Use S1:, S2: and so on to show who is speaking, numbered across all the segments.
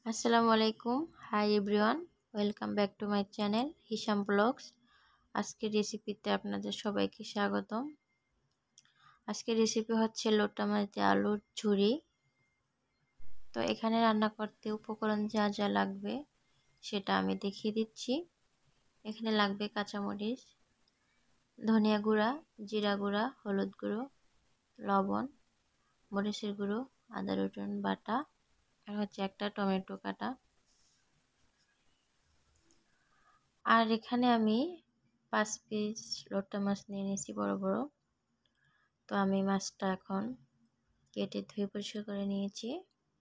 S1: আসসালামু আলাইকুম। Hi everyone, welcome back to my channel Hisam blogs. আজকের রেসিপিতে আপনাদের সবাইকে স্বাগতম। আজকের রেসিপি হচ্ছে লোটা মাছ দিয়ে আলুর ঝুরি। তো এখানে রান্না করতে উপকরণ যা যা লাগবে সেটা আমি দেখিয়ে দিচ্ছি। এখানে লাগবে কাঁচামরিচ, ধনিয়া গুঁড়া, জিরা গুঁড়া, হলুদ গুঁড়ো, লবণ, মরিচের গুঁড়ো, আদা রসুন বাটা, আর হচ্ছে একটা টমেটো কাটা। আর এখানে আমি 5 পিস লোটা মাছ নিয়ে নিয়েছি বড় বড়। তো আমি মাছটা এখন কেটে ধুয়ে পরিষ্কার করে নিয়েছি।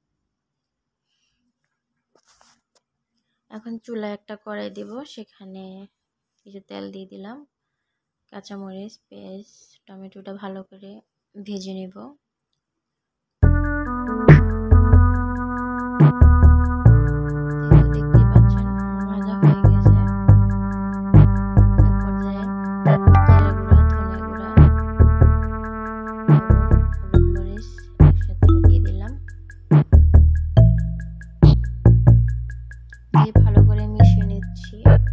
S1: এখন চুলায় একটা কড়াই দেব, সেখানে কিছু তেল দিয়ে দিলাম। কাঁচামরিচ, পেঁয়াজ, টমেটোটা ভালো করে ভেজে নেব। ভালো করে মিশিয়ে নিচ্ছি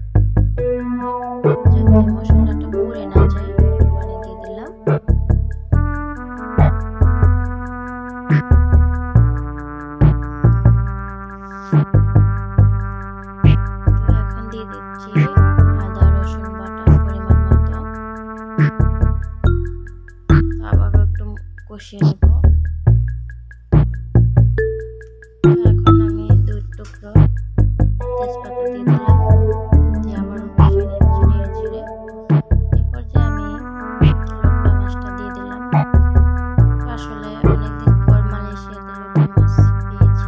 S1: যাতে মশলাটা পুড়ে না যায়। পানি দিয়ে দিলাম। তো এখন দিয়ে দিচ্ছি আদা রসুন বাটা পরিমাণ মতো। আবারও একটু কষিয়ে নেব। এখন আমি 2 টুকরো তেজপাতা দিয়ে দিলাম, দিয়ে আবারও কষিয়ে নিচ্ছি নেড়ে চেড়ে। এরপর যে আমি লোটা মাছটা দিয়ে দিলাম। আসলে অনেকদিন পর মালয়েশিয়াতে লোটা মাছ পেয়েছি।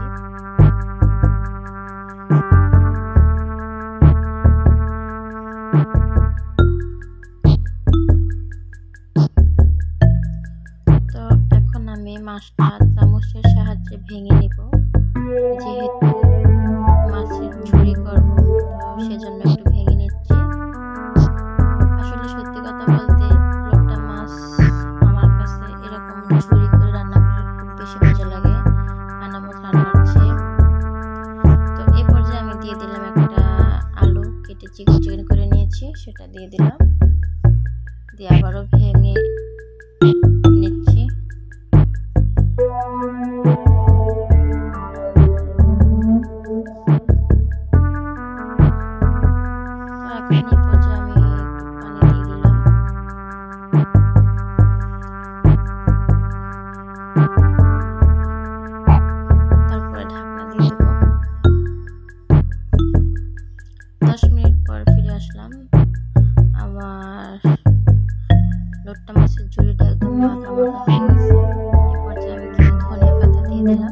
S1: তো এখন আমি মাছটা চামচের সাহায্যে ভেঙে নিব। যেহেতু মাছের ঝুরি করব, তো সেজন্য একটু ভেঙে নিচ্ছি। আসলে সত্যি কথা বলতে লোটা মাছ আমার কাছে এরকম ঝুরি করে রান্না করলে খুব বেশি মজা লাগে আনা মাছ রান্নার চেয়ে। তো এই পর্যায়ে আমি দিয়ে দিলাম একটা আলু কেটে চিকন চিকন করে নিয়েছি, সেটা দিয়ে দিলাম। দিয়ে আবারও ভেঙে নিচ্ছি। তারপরে ঢাকনা দিয়ে দেব। 10 মিনিট পর ফিরে আসলাম। আমার লোটা মাছের ঝুড়িটা একদম মাখা মাখা হয়ে গেছে। এই পর্যায়ে আমি কিছু ধনিয়া পাতা দিয়ে দিলাম।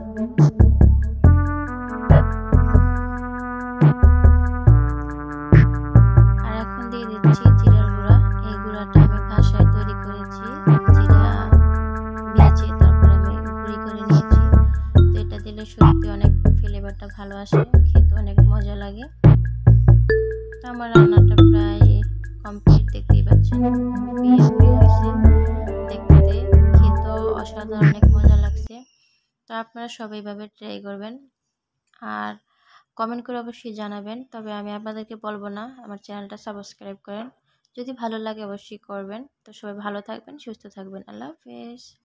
S1: আর এখন দিয়ে দিচ্ছি জিরার গুঁড়া। এই গুঁড়াটা আমি বাসায় তৈরি করেছি, জিরা ভেজে তারপর আমি গুঁড়ি করে নিয়েছি। তো এটা দিলে সত্যি অনেক ফ্লেভারটা ভালো আসে, খেতে অনেক মজা লাগে। তো আমার রান্নাটা প্রায় কমপ্লিট, দেখতেই পাচ্ছেন ইয়াম্মি হয়েছে দেখতে, খেতেও অসাধারণ অনেক মজা লাগছে। তো আপনারা সবাই এভাবে ট্রাই করবেন আর কমেন্ট করে অবশ্যই জানাবেন। তবে আমি আপনাদেরকে বলবো না আমার চ্যানেলটা সাবস্ক্রাইব করেন, যদি ভালো লাগে অবশ্যই করবেন। তো সবাই ভালো থাকবেন, সুস্থ থাকবেন। আল্লাহ হাফেজ।